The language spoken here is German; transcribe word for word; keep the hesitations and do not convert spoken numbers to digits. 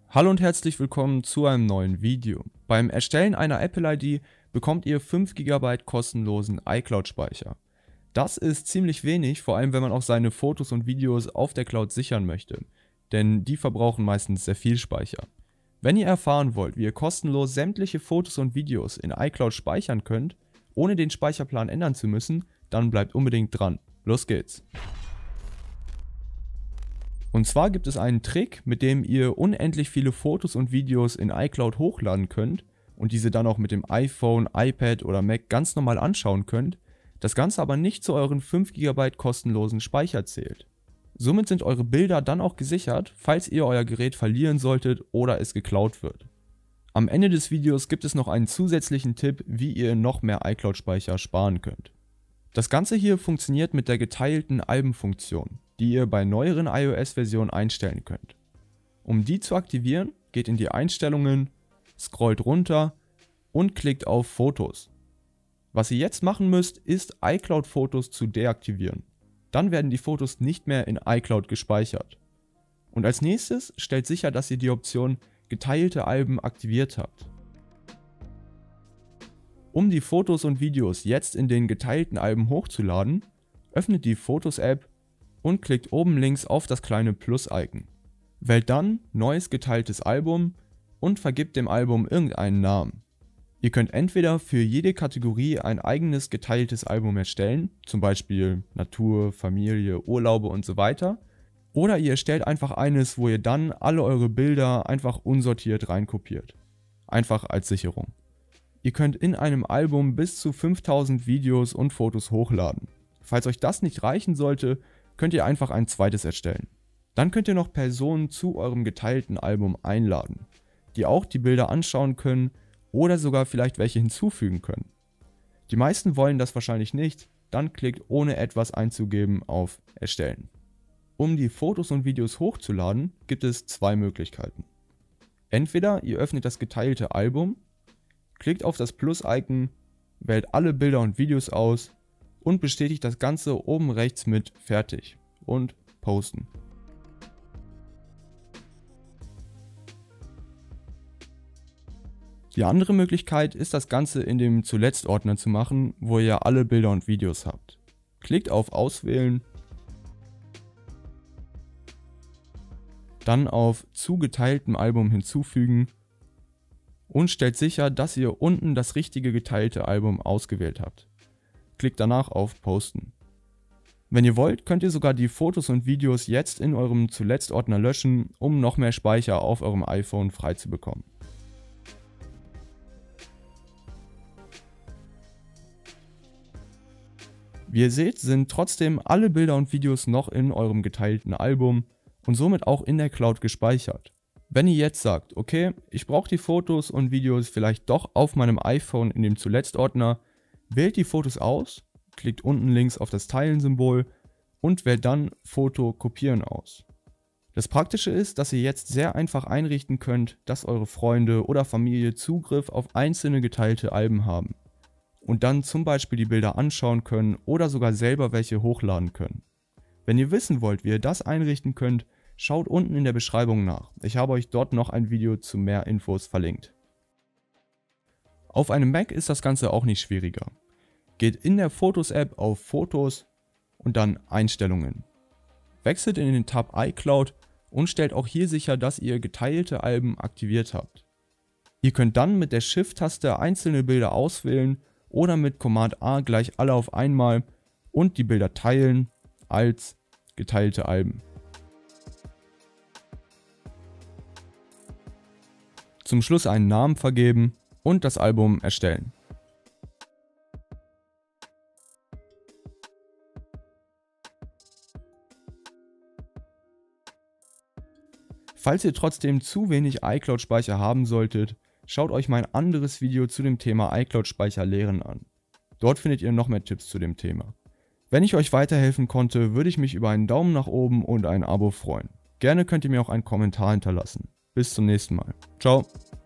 Hallo und herzlich willkommen zu einem neuen Video. Beim Erstellen einer Apple I D bekommt ihr fünf Gigabyte kostenlosen iCloud-Speicher. Das ist ziemlich wenig, vor allem wenn man auch seine Fotos und Videos auf der Cloud sichern möchte, denn die verbrauchen meistens sehr viel Speicher. Wenn ihr erfahren wollt, wie ihr kostenlos sämtliche Fotos und Videos in iCloud speichern könnt, ohne den Speicherplan ändern zu müssen, dann bleibt unbedingt dran. Los geht's! Und zwar gibt es einen Trick, mit dem ihr unendlich viele Fotos und Videos in iCloud hochladen könnt und diese dann auch mit dem iPhone, iPad oder Mac ganz normal anschauen könnt, das Ganze aber nicht zu euren fünf Gigabyte kostenlosen Speicher zählt. Somit sind eure Bilder dann auch gesichert, falls ihr euer Gerät verlieren solltet oder es geklaut wird. Am Ende des Videos gibt es noch einen zusätzlichen Tipp, wie ihr noch mehr iCloud-Speicher sparen könnt. Das Ganze hier funktioniert mit der geteilten Albenfunktion, die ihr bei neueren iOS-Versionen einstellen könnt. Um die zu aktivieren, geht in die Einstellungen, scrollt runter und klickt auf Fotos. Was ihr jetzt machen müsst, ist iCloud-Fotos zu deaktivieren. Dann werden die Fotos nicht mehr in iCloud gespeichert. Und als nächstes stellt sicher, dass ihr die Option geteilte Alben aktiviert habt. Um die Fotos und Videos jetzt in den geteilten Alben hochzuladen, öffnet die Fotos-App und klickt oben links auf das kleine Plus-Icon. Wählt dann Neues geteiltes Album und vergibt dem Album irgendeinen Namen. Ihr könnt entweder für jede Kategorie ein eigenes geteiltes Album erstellen, zum Beispiel Natur, Familie, Urlaube und so weiter, oder ihr erstellt einfach eines, wo ihr dann alle eure Bilder einfach unsortiert reinkopiert. Einfach als Sicherung. Ihr könnt in einem Album bis zu fünftausend Videos und Fotos hochladen. Falls euch das nicht reichen sollte, könnt ihr einfach ein zweites erstellen. Dann könnt ihr noch Personen zu eurem geteilten Album einladen, die auch die Bilder anschauen können oder sogar vielleicht welche hinzufügen können. Die meisten wollen das wahrscheinlich nicht, dann klickt ohne etwas einzugeben auf Erstellen. Um die Fotos und Videos hochzuladen, gibt es zwei Möglichkeiten. Entweder ihr öffnet das geteilte Album, klickt auf das Plus-Icon, wählt alle Bilder und Videos aus und bestätigt das Ganze oben rechts mit Fertig und Posten. Die andere Möglichkeit ist, das Ganze in dem Zuletzt-Ordner zu machen, wo ihr alle Bilder und Videos habt. Klickt auf Auswählen, dann auf zu geteiltem Album hinzufügen und stellt sicher, dass ihr unten das richtige geteilte Album ausgewählt habt. Klickt danach auf Posten. Wenn ihr wollt, könnt ihr sogar die Fotos und Videos jetzt in eurem Zuletzt-Ordner löschen, um noch mehr Speicher auf eurem iPhone frei zu bekommen. Wie ihr seht, sind trotzdem alle Bilder und Videos noch in eurem geteilten Album und somit auch in der Cloud gespeichert. Wenn ihr jetzt sagt, okay, ich brauche die Fotos und Videos vielleicht doch auf meinem iPhone in dem Zuletzt-Ordner, wählt die Fotos aus, klickt unten links auf das Teilen-Symbol und wählt dann Foto kopieren aus. Das Praktische ist, dass ihr jetzt sehr einfach einrichten könnt, dass eure Freunde oder Familie Zugriff auf einzelne geteilte Alben haben und dann zum Beispiel die Bilder anschauen können oder sogar selber welche hochladen können. Wenn ihr wissen wollt, wie ihr das einrichten könnt, schaut unten in der Beschreibung nach. Ich habe euch dort noch ein Video zu mehr Infos verlinkt. Auf einem Mac ist das Ganze auch nicht schwieriger. Geht in der Fotos-App auf Fotos und dann Einstellungen. Wechselt in den Tab iCloud und stellt auch hier sicher, dass ihr geteilte Alben aktiviert habt. Ihr könnt dann mit der Shift-Taste einzelne Bilder auswählen oder mit Command A gleich alle auf einmal und die Bilder teilen als geteilte Alben. Zum Schluss einen Namen vergeben und das Album erstellen. Falls ihr trotzdem zu wenig iCloud-Speicher haben solltet, schaut euch mein anderes Video zu dem Thema iCloud-Speicher leeren an. Dort findet ihr noch mehr Tipps zu dem Thema. Wenn ich euch weiterhelfen konnte, würde ich mich über einen Daumen nach oben und ein Abo freuen. Gerne könnt ihr mir auch einen Kommentar hinterlassen. Bis zum nächsten Mal. Ciao.